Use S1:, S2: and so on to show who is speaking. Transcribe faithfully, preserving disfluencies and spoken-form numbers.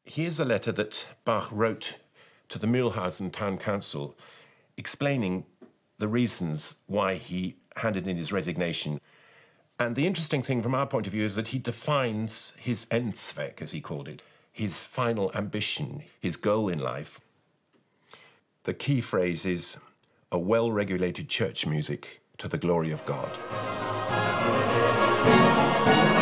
S1: Here's a letter that Bach wrote to the Mühlhausen town council explaining the reasons why he handed in his resignation. And the interesting thing from our point of view is that he defines his Endzweck, as he called it, his final ambition, his goal in life. The key phrase is a well-regulated church music to the glory of God.